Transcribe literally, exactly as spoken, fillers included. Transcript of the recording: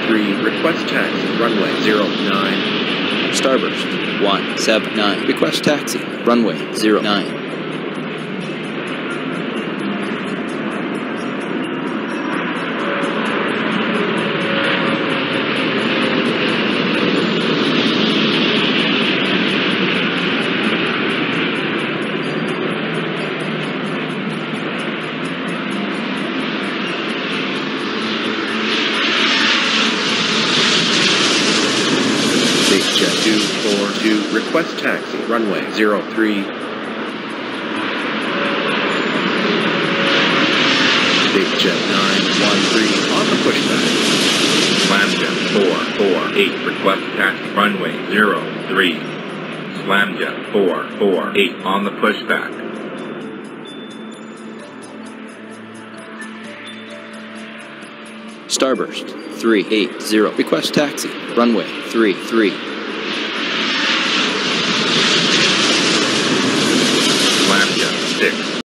three, request taxi, runway zero nine. Starburst one seven nine, request taxi, runway zero nine. two four two, request taxi, runway zero three. Big Jet nine one three, on the pushback. Slamjet four four eight, request taxi, runway zero three. Slamjet four four eight, on the pushback. Starburst three eight zero, request taxi, runway three three. Slamjet six